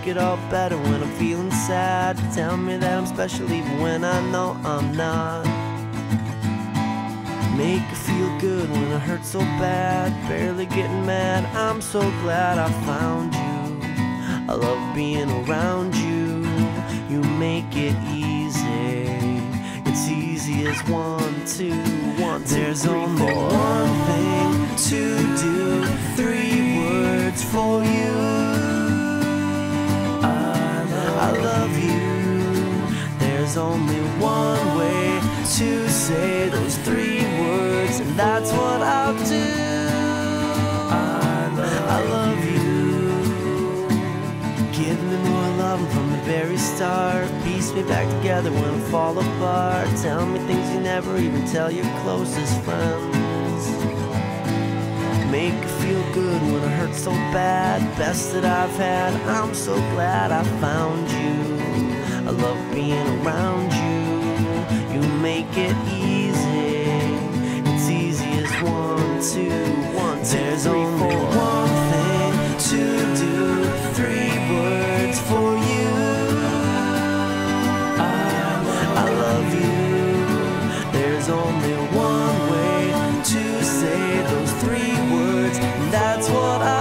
make it all better when I'm feeling sad. Tell me that I'm special even when I know I'm not. Make it feel good when it hurts so bad. Barely getting mad, I'm so glad I found you. I love being around you. You make it easy. It's easy as 1, 2, 1, 2, There's 3, only 4. One thing to do, 3 words for you. I love you. There's only one way to say those 3 words, and that's what I'll do. I love you. Give me more love from the very start. Piece me back together when I fall apart. Tell me things you never even tell your closest friends. Make it feel good when it hurts so bad. Best that I've had, I'm so glad I found you. I love being around you. You make it easy. It's easy as 1, 2, 1, 2, There's 3, only 4. One thing to do, 3 words for you. I love you. There's only one way to say those 3 words, and that's what I